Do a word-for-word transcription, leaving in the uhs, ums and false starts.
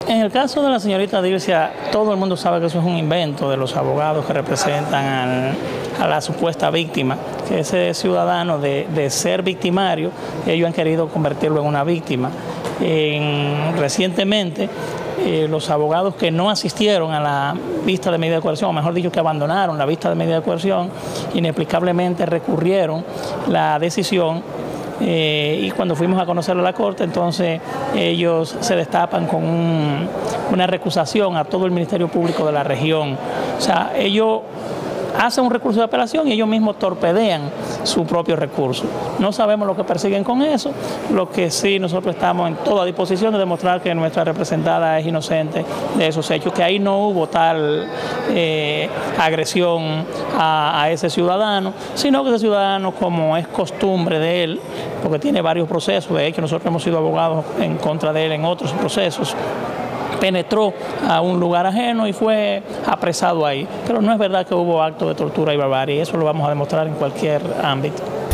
En el caso de la señorita Dilcia, todo el mundo sabe que eso es un invento de los abogados que representan al, a la supuesta víctima, que ese ciudadano de, de ser victimario, ellos han querido convertirlo en una víctima. En, recientemente, eh, los abogados que no asistieron a la vista de medida de coerción, o mejor dicho, que abandonaron la vista de medida de coerción, inexplicablemente recurrieron la decisión. Eh, y cuando fuimos a conocerlo a la Corte, entonces ellos se destapan con un, una recusación a todo el Ministerio Público de la región. O sea, ellos hacen un recurso de apelación y ellos mismos torpedean su propio recurso. No sabemos lo que persiguen con eso, lo que sí nosotros estamos en toda disposición de demostrar que nuestra representada es inocente de esos hechos, que ahí no hubo tal eh, agresión a, a ese ciudadano, sino que ese ciudadano, como es costumbre de él, porque tiene varios procesos, de hecho nosotros hemos sido abogados en contra de él en otros procesos, penetró a un lugar ajeno y fue apresado ahí. Pero no es verdad que hubo actos de tortura y barbarie, eso lo vamos a demostrar en cualquier ámbito.